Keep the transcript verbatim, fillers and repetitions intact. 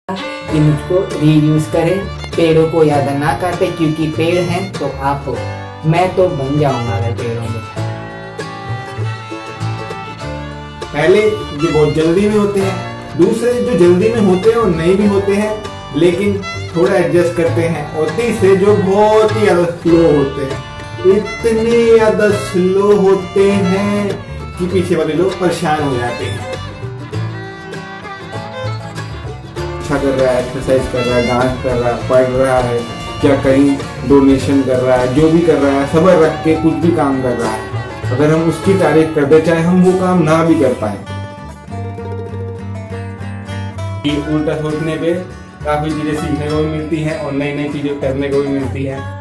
कि मुझको रीयूज करें, पेड़ों को याद ना काटे, क्योंकि पेड़ हैं तो आप हो, मैं तो बन जाऊंगा अगर पेड़ों में। पहले ये बहुत जल्दी में होते हैं, दूसरे जो जल्दी में होते हैं और नहीं भी होते हैं लेकिन थोड़ा एडजस्ट करते हैं, और तीसरे जो बहुत ही ज्यादा स्लो होते हैं, इतने ज्यादा स्लो होते हैं कि पीछे वाले लोग परेशान हो जाते हैं। अच्छा कर रहा है, एक्सरसाइज कर रहा है, डांस कर रहा है, पढ़ रहा है, क्या कहीं डोनेशन कर रहा है, जो भी कर रहा है सब्र रख के कुछ भी काम कर रहा है, अगर हम उसकी तारीफ कर दे चाहे हम वो काम ना भी कर पाए। उल्टा सोचने पे काफी चीजें सीखने को भी मिलती हैं और नई नई चीजें करने को भी मिलती हैं।